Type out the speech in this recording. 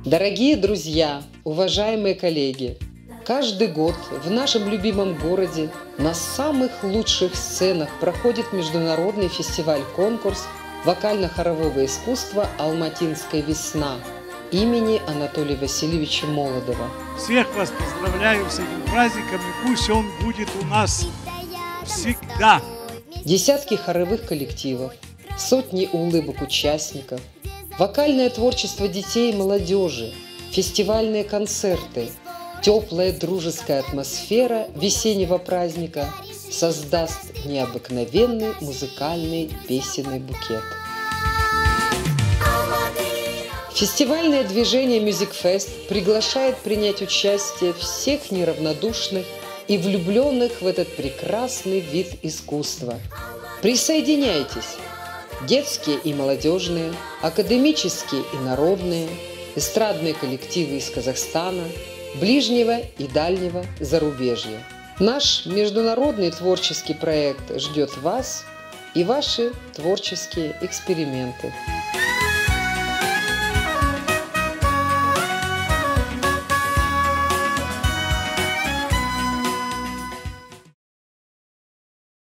Дорогие друзья, уважаемые коллеги! Каждый год в нашем любимом городе на самых лучших сценах проходит международный фестиваль-конкурс вокально-хорового искусства «Алматинская весна» имени Анатолия Васильевича Молодова. Всех вас поздравляю с этим праздником, и пусть он будет у нас всегда. Десятки хоровых коллективов, сотни улыбок участников, вокальное творчество детей и молодежи, фестивальные концерты, теплая дружеская атмосфера весеннего праздника создаст необыкновенный музыкальный песенный букет. Фестивальное движение MusicFest приглашает принять участие всех неравнодушных и влюбленных в этот прекрасный вид искусства. Присоединяйтесь! Детские и молодежные, академические и народные, эстрадные коллективы из Казахстана, ближнего и дальнего зарубежья. Наш международный творческий проект ждет вас и ваши творческие эксперименты.